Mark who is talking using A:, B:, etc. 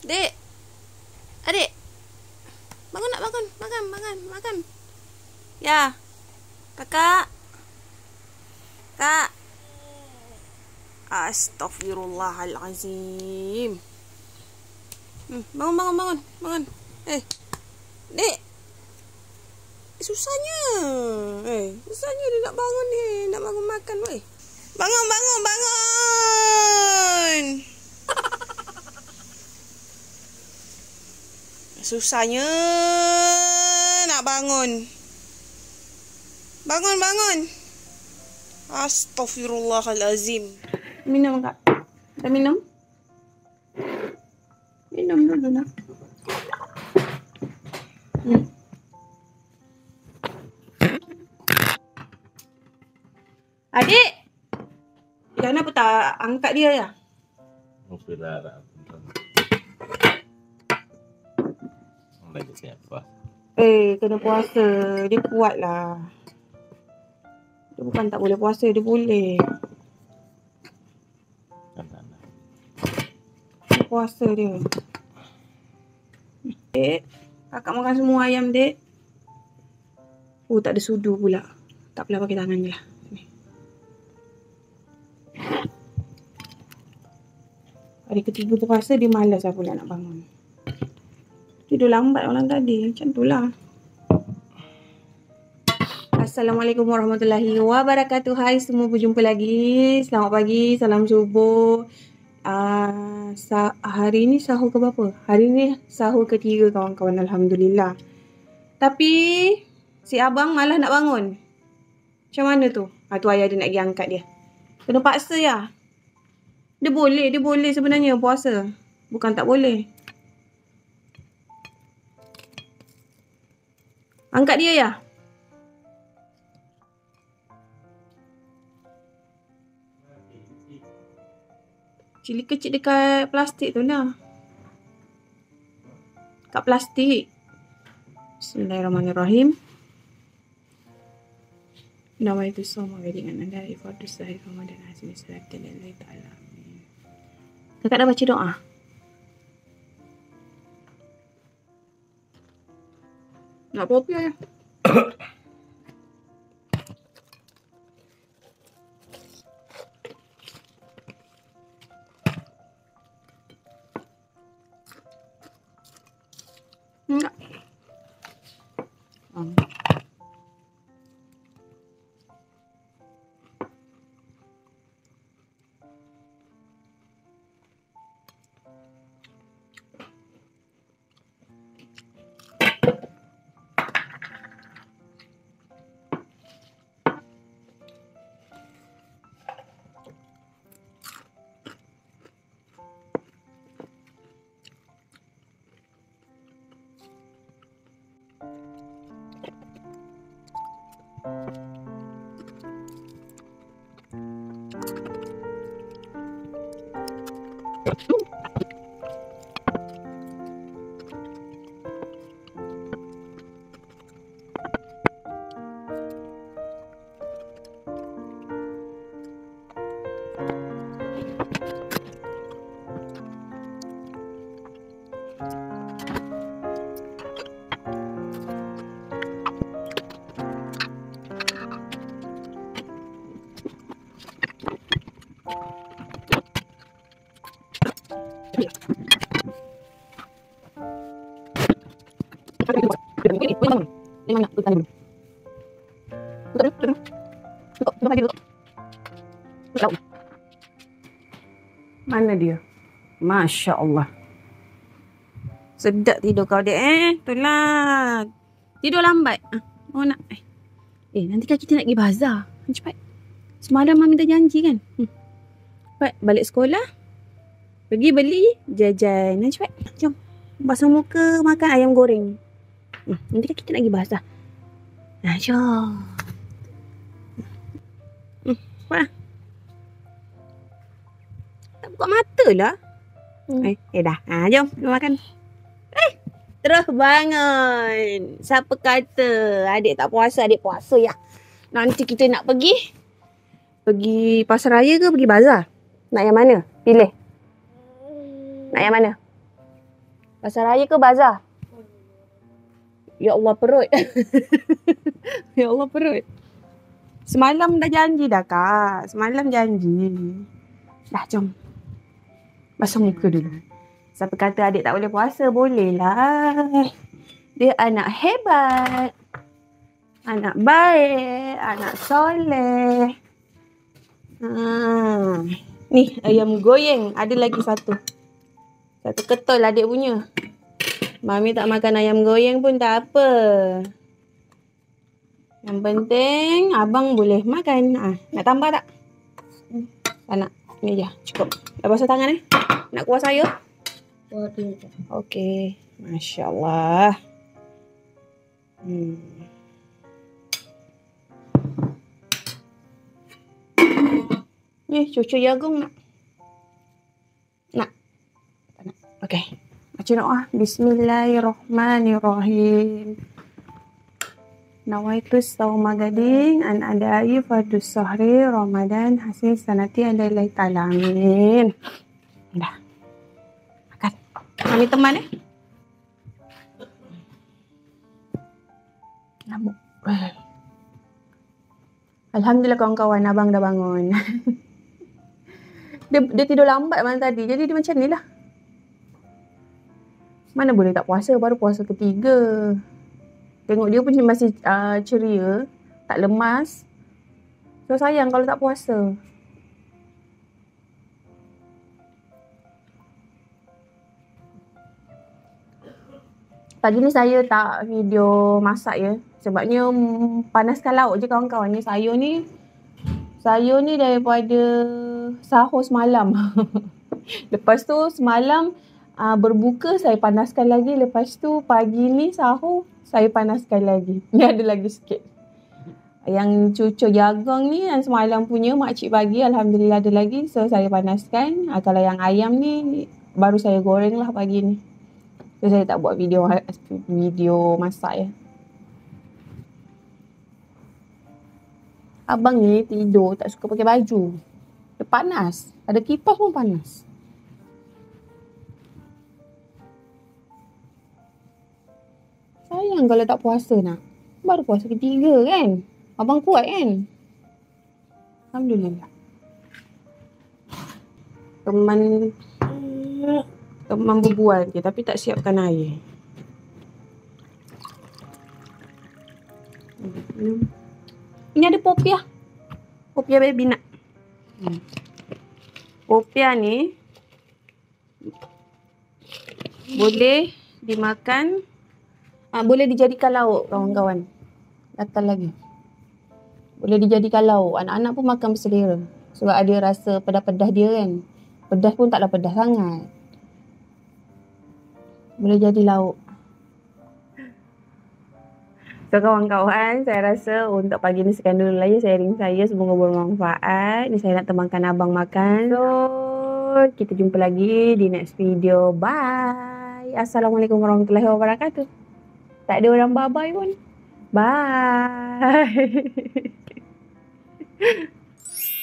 A: Dek. Adik. Bangun nak bangun. Makan. Ya. Kakak. Kak. Astaghfirullahalazim. Bangun. Dek. Susahnya. Susahnya dia nak bangun ni. Nak bangun makan weh. Bangun. Susahnya nak bangun. Bangun. Astaghfirullahalazim. Minum Kak. Dah minum? Minum dulu nak. Adik. Kenapa tak angkat dia ya?
B: Lagi siapa?
A: Kena puasa. Dia kuat lah. Dia bukan tak boleh puasa, dia boleh. Dia puasa dia. Dek, kakak makan semua ayam, Dek. Tak ada sudu pula. Tak apalah, pakai tangan je lah. Hari ketiga puasa dia malas lah pula nak bangun. Tidur lambat malam tadi. Macam tu lah. Assalamualaikum warahmatullahi wabarakatuh. Hai semua, berjumpa lagi. Selamat pagi, salam subuh. Hari ni sahur ke berapa? Hari ni sahur ketiga kawan-kawan. Alhamdulillah. Tapi si abang malah nak bangun. Macam mana tu? Tu ayah dia nak pergi angkat dia. Kena paksa ya. Dia boleh sebenarnya puasa. Bukan tak boleh. Angkat dia ya. Cili kecil dekat plastik tu lah. Kat plastik. Bismillahirrahmanirrahim. Nama itu semua dengan anda ifadus sahih Ramadan hasil salatin lillahi ta'ala. Kakak dah baca doa? Nak kopi ya? Enggak. Mana dia? Masya Allah. Sedap tidur kau dek Itulah. Tidur lambat. Oh nak. Nanti kan kita nak pergi bazar. Cepat. Semalam Mami dah janji kan? Cepat balik sekolah. Pergi beli jajan. Cepat. Jom. Basuh muka makan ayam goreng. Nanti kan kita nak pergi bazar. Jom. Cepat. Tak buka mata lah. Dah. Jom. Kita makan. Terus bangun. Siapa kata adik tak puasa, adik puasa ya. Nanti kita nak pergi pasar raya ke pergi bazar? Nak yang mana? Pilih. Nak yang mana? Pasar raya ke bazar? Ya Allah perut. Ya Allah perut. Semalam dah janji dah Kak. Semalam janji. Dah jom. Basuh muka dulu. Siapa kata adik tak boleh puasa? Boleh lah. Dia anak hebat. Anak baik. Anak soleh. Ni ayam goyang. Ada lagi satu. Satu ketol adik punya. Mami tak makan ayam goyang pun tak apa. Yang penting abang boleh makan. Nak tambah tak? Tak nak. Ni je. Cukup. Dah basuh tangan Nak kuah sayur? Okey. Masya Allah. Ni cucu jagung nak? Nak? Tak nak. Okey. Baca doa. Bismillahirrahmanirrahim. Nawaitu sauma gadin an adai fardus sahri Ramadan hasil sanati adalah ta'ala. Amin. Dah. Makan. Kami teman Ngamuk. Alhamdulillah kawan-kawan, abang dah bangun. Dia tidur lambat malam tadi. Jadi dia macam ni lah. Mana boleh tak puasa. Baru puasa ketiga. Tengok dia pun masih ceria. Tak lemas. So sayang kalau tak puasa. Pagi ni saya tak video masak ya. Sebabnya panaskan lauk je kawan-kawan. Ni sayur ni daripada sahur semalam. Lepas tu semalam berbuka saya panaskan lagi. Lepas tu pagi ni sahur saya panaskan lagi. Ni ada lagi sikit. Yang cucur jagung ni yang semalam punya makcik bagi. Alhamdulillah ada lagi. So saya panaskan. Kalau yang ayam ni baru saya goreng lah pagi ni. So saya tak buat video masak ya. Abang ni tidur tak suka pakai baju. Dia panas. Ada kipas pun panas. Sayang kalau tak puasa nak. Baru puasa ketiga kan. Abang kuat kan. Alhamdulillah. Teman berbual je tapi tak siapkan air. Ini ada popiah. Popiah baby nak. Popiah ni boleh dimakan. Boleh dijadikan lauk kawan-kawan. Datang lagi. Boleh dijadikan lauk. Anak-anak pun makan berselera. Sebab ada rasa pedas-pedas dia kan. Pedas pun taklah pedas sangat. Boleh jadi lauk. So kawan-kawan, saya rasa untuk pagi ni sekian dulu lah ya sharing saya. Semoga bermanfaat. Ni saya nak temankan abang makan. So, kita jumpa lagi di next video. Bye. Assalamualaikum warahmatullahi wabarakatuh. Tak ada orang bye-bye pun. Bye.